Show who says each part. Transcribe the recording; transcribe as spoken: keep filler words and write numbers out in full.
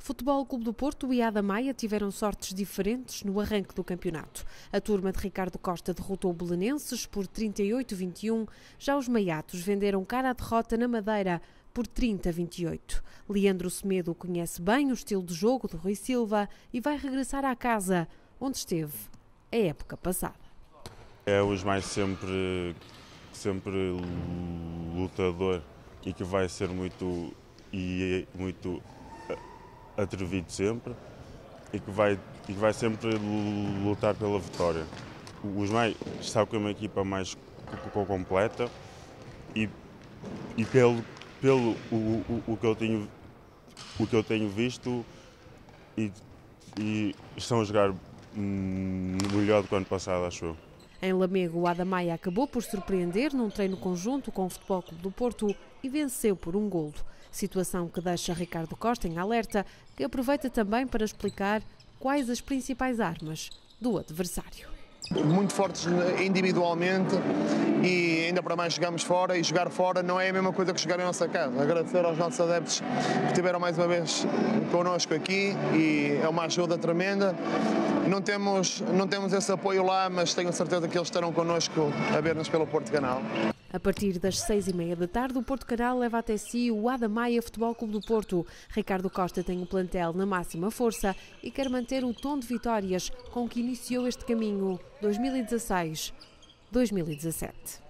Speaker 1: Futebol Clube do Porto e Ada Maia tiveram sortes diferentes no arranque do campeonato. A turma de Ricardo Costa derrotou o Belenenses por trinta e oito a vinte e um, já os maiatos venderam cara à derrota na Madeira por trinta a vinte e oito. Leandro Semedo conhece bem o estilo de jogo de Rui Silva e vai regressar à casa, onde esteve a época passada.
Speaker 2: É os mais sempre, sempre lutador e que vai ser muito, e muito atrevido sempre e que vai, e que vai sempre lutar pela vitória. Os mais, está com uma equipa mais completa e, e pelo, pelo o, o, o, que eu tenho, o que eu tenho visto e, e estão a jogar melhor do que o ano passado, acho eu.
Speaker 1: Em Lamego, o Ada Maia acabou por surpreender num treino conjunto com o Futebol Clube do Porto e venceu por um golo. Situação que deixa Ricardo Costa em alerta, que aproveita também para explicar quais as principais armas do adversário.
Speaker 3: Muito fortes individualmente e ainda para mais jogamos fora, e jogar fora não é a mesma coisa que jogar em nossa casa. Agradecer aos nossos adeptos que estiveram mais uma vez connosco aqui e é uma ajuda tremenda. Não temos, não temos esse apoio lá, mas tenho certeza que eles estarão connosco a ver-nos pelo Porto Canal.
Speaker 1: A partir das seis e meia da tarde, o Porto Canal leva até si o Ada Maia Futebol Clube do Porto. Ricardo Costa tem o plantel na máxima força e quer manter o tom de vitórias com que iniciou este caminho dois mil e dezasseis a dois mil e dezassete.